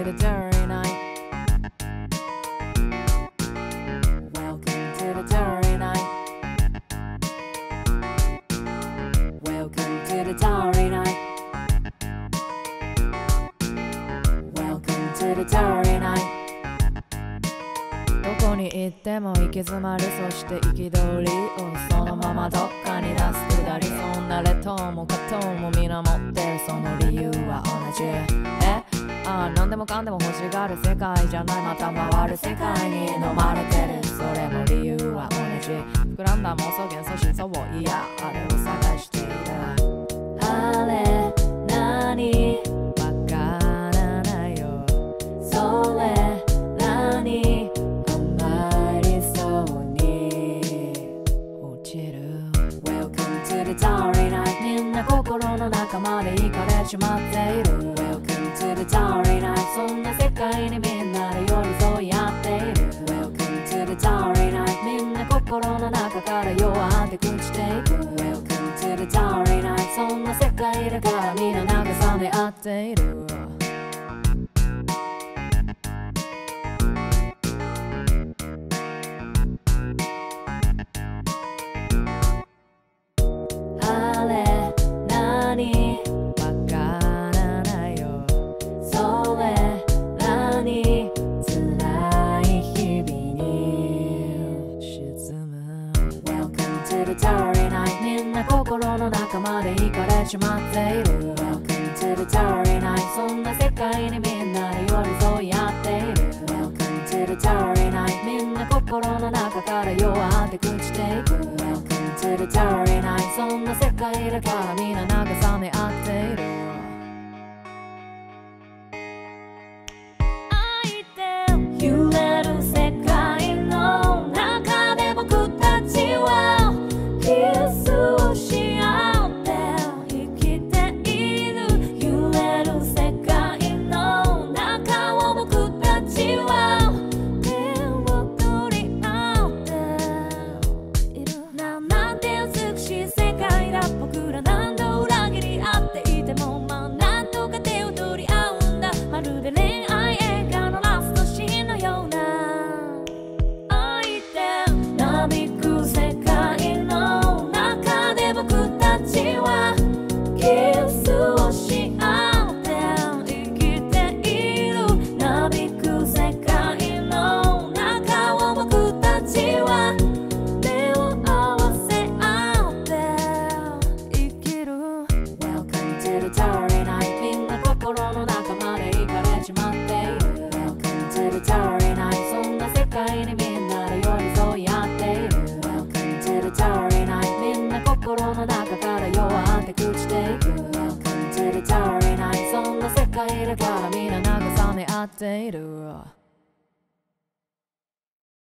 the dirty night. Welcome to the dirty night. Welcome to the dirty night. Welcome to the dirty night. どこに行っても行き詰まる、そして憤りをそのままどっかに出すくだり、そんな劣等も葛藤も皆持ってる、その理由は同じ。何でもかんでも欲しがる世界じゃない、また回る世界に飲まれてる、それも理由は同じ。膨らんだ妄想幻想真相をいやあれを探している。あれ何わからないよ、それ何甘いそうに落ちる。 Welcome to the dirty night. みんな心の中まで行かれちまっている。 Welcome to the dirty night. そんな世界にみんなで寄り添い合っている。 Welcome to the dirty night. みんな心の中から弱って朽ちていく。 Welcome to the dirty night. そんな世界だからみんな慰め合っている。あれ何わからないよ、それ何辛い日々に沈む。 Welcome to the dirty night. みんな心の中まで行かれちまっている。 Welcome to the dirty night. そんな世界にみんなで寄り添い合っている。 Welcome to the dirty night. みんな心の中から弱って朽ちていく。 Welcome to the dirty night. そんな世界だからみんな慰め合っている。愛で揺れる世界の中で僕たちはキスをし合って生きている。揺れる世界の中を僕たちは手を取り合っている。なんて美しい世界だ。僕ら何度裏切り合っていてもなんとか手を取り合うんだ。まるで恋愛映画のラストシーンのような愛でなびく世界の中で僕たちはキスをし合って生きている。なびく世界の中を僕たちは目を合わせ合って生きる。 Welcome to the dirty night. みんな心の中まで行かれちまっている。 Welcome to the dirty night. そんな世界にみんなで寄り添い合っている。 Welcome to the dirty night. みんな心の中から弱って朽ちていく。 Welcome to the dirty night. そんな世界だからみんな慰め合っている。